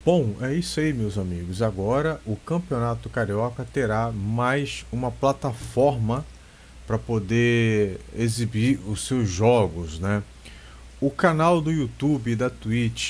Bom, é isso aí, meus amigos. Agora o Campeonato Carioca terá mais uma plataforma para poder exibir os seus jogos, né? O canal do YouTube e da Twitch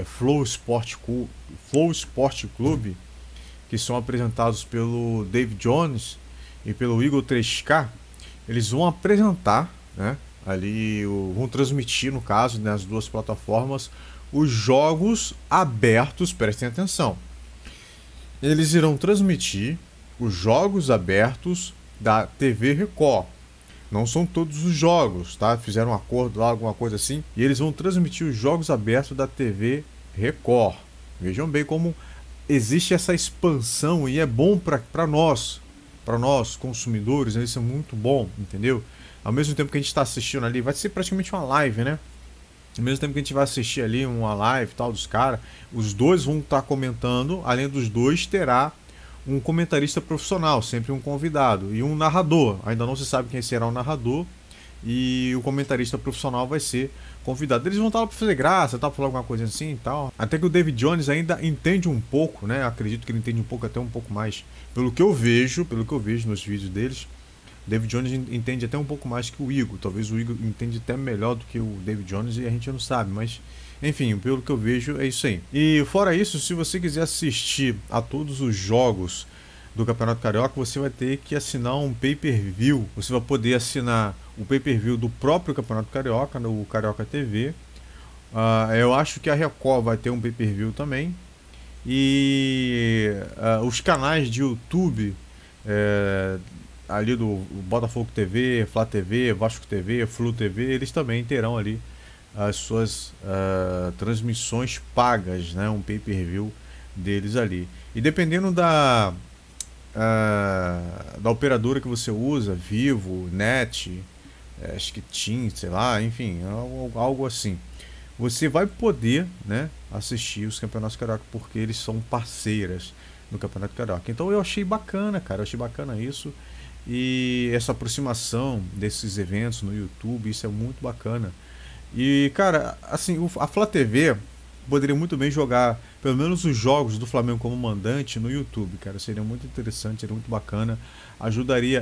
Flow Sport Clube, que são apresentados pelo David Jones e pelo Igor 3K, eles vão apresentar, né? Vão transmitir, no caso, nas duas plataformas, os jogos abertos, prestem atenção. Eles irão transmitir os jogos abertos da TV Record. Não são todos os jogos, tá? Fizeram um acordo lá, alguma coisa assim. E eles vão transmitir os jogos abertos da TV Record. Vejam bem como existe essa expansão e é bom para nós consumidores, né? Isso é muito bom, entendeu? Ao mesmo tempo que a gente está assistindo ali, vai ser praticamente uma live, né? Ao mesmo tempo que a gente vai assistir ali uma live tal dos caras, os dois vão estar comentando. Além dos dois, terá um comentarista profissional, sempre um convidado, e um narrador. Ainda não se sabe quem será o narrador, e o comentarista profissional vai ser convidado. Eles vão estar lá para fazer graça, tá, para falar alguma coisa assim e tal. Até que o David Jones ainda entende um pouco, né? Acredito que ele entende um pouco, até um pouco mais, pelo que eu vejo nos vídeos deles. David Jones entende até um pouco mais que o Igor. Talvez o Igor entende até melhor do que o David Jones e a gente não sabe, mas enfim, pelo que eu vejo é isso aí. E fora isso, se você quiser assistir a todos os jogos do Campeonato Carioca, você vai ter que assinar um pay-per-view. Você vai poder assinar o pay-per-view do próprio Campeonato Carioca, no Carioca TV. Eu acho que a Record vai ter um pay-per-view também. E os canais de YouTube ali do Botafogo TV, Flá TV, Vasco TV, Flu TV, eles também terão ali as suas transmissões pagas, né? Um pay-per-view deles ali. E dependendo da operadora que você usa, Vivo, Net, acho que TIM, sei lá, enfim, algo assim, você vai poder, né, assistir os campeonatos carioca porque eles são parceiras no Campeonato Carioca. Então eu achei bacana, cara, eu achei bacana isso. E essa aproximação desses eventos no YouTube, isso é muito bacana. E, cara, assim, a Flá TV poderia muito bem jogar pelo menos os jogos do Flamengo como mandante no YouTube, cara. Seria muito interessante, seria muito bacana. Ajudaria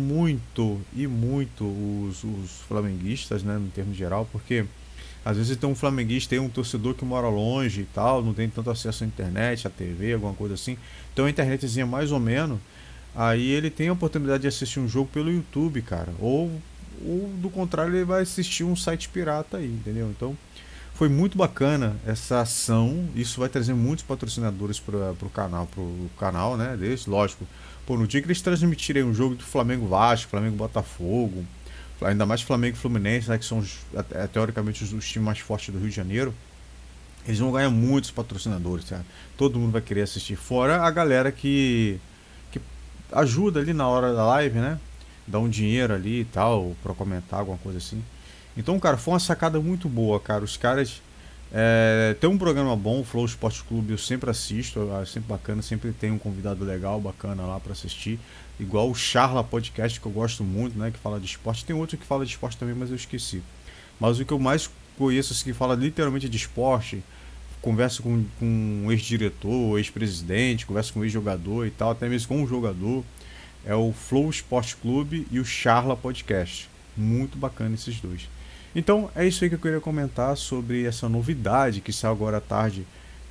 e muito os flamenguistas, né, no termo geral, porque às vezes tem um flamenguista, tem um torcedor que mora longe e tal, não tem tanto acesso à internet, à TV, alguma coisa assim. Então a internetzinha mais ou menos. Aí ele tem a oportunidade de assistir um jogo pelo YouTube, cara. Ou do contrário, ele vai assistir um site pirata aí, entendeu? Então foi muito bacana essa ação. Isso vai trazer muitos patrocinadores para pro canal, né? Deles, lógico. Pô, no dia que eles transmitirem um jogo do Flamengo Vasco, Flamengo Botafogo, ainda mais Flamengo e Fluminense, né, que são teoricamente os times mais fortes do Rio de Janeiro, eles vão ganhar muitos patrocinadores, certo? Todo mundo vai querer assistir. Fora a galera que ajuda ali na hora da live, né? Dá um dinheiro ali e tal, pra comentar alguma coisa assim. Então, cara, foi uma sacada muito boa, cara. Os caras tem um programa bom, o Flow Sport Clube, eu sempre assisto, é sempre bacana, sempre tem um convidado legal, bacana lá pra assistir. Igual o Charla Podcast, que eu gosto muito, né? Que fala de esporte. Tem outro que fala de esporte também, mas eu esqueci. Mas o que eu mais conheço, assim, que fala literalmente de esporte, conversa com um ex-diretor, ex-presidente, conversa com um ex-jogador e tal, até mesmo com um jogador, é o Flow Sport Clube e o Charla Podcast. Muito bacana esses dois. Então é isso aí que eu queria comentar sobre essa novidade que saiu agora à tarde,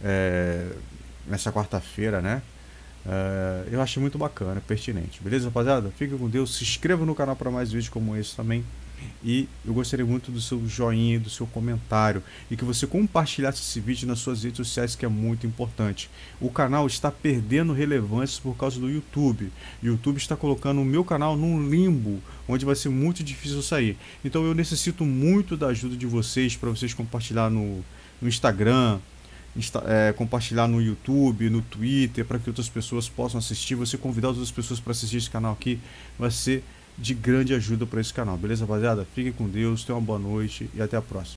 nessa quarta-feira, né? Eu achei muito bacana, pertinente. Beleza, rapaziada? Fica com Deus, se inscreva no canal para mais vídeos como esse também. E eu gostaria muito do seu joinha e do seu comentário, e que você compartilhasse esse vídeo nas suas redes sociais, que é muito importante. O canal está perdendo relevância por causa do YouTube. O YouTube está colocando o meu canal num limbo, onde vai ser muito difícil sair. Então eu necessito muito da ajuda de vocês, para vocês compartilhar no Instagram, compartilhar no YouTube, no Twitter, para que outras pessoas possam assistir. Você convidar outras pessoas para assistir esse canal aqui vai ser de grande ajuda para esse canal, beleza, rapaziada? Fiquem com Deus, tenham uma boa noite e até a próxima.